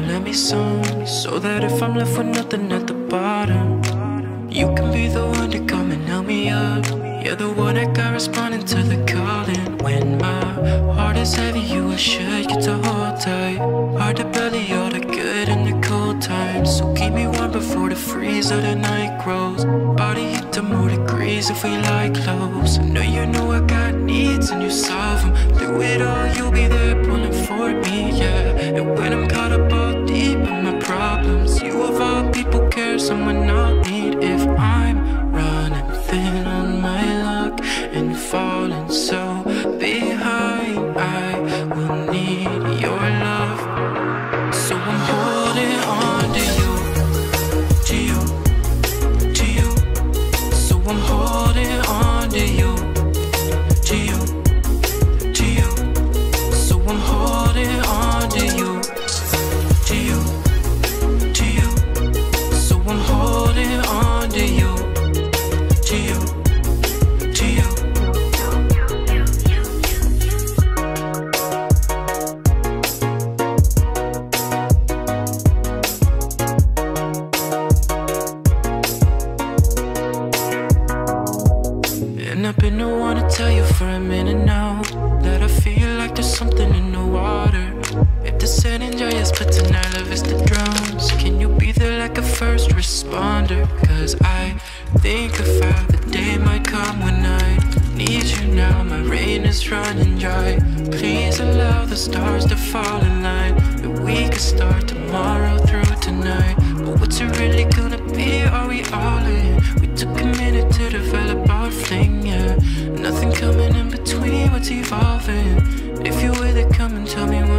let me some, so that if I'm left with nothing at the bottom, you can be the one to come and help me up. You're the one that got responding to the calling. When my heart is heavy, you should get to hold tight. Hard to belly all the good in the cold times, so keep me warm before the freeze of the night grows. Body heat to more degrees if we lie close. I know you know I got needs and you solve them. Through it all, you'll be there pulling for me, yeah. And when I'm caught up all deep in my problems, you of all people care someone I'll need. If I'm running thin on my luck and falling so behind, I will need your love. So I'm holding on to you, to you, to you. So I'm holding on to you, to you, to you. So I'm holding on to you, to you, to you. So I'm holding on to you, to you, to you. And I've been the one to tell you for a minute now that I feel like there's something in the water. If the sand and joyous, but tonight love is the drums. Can you be there like a first responder? Cause I think of how the day might come when I need you now. My rain is running dry. Please allow the stars to fall in line, and we can start tomorrow through tonight. But what's it really gonna be? Are we all in? We took a minute to develop our fling, yeah. Nothing coming in between, what's evolving? If you're with it, come and tell me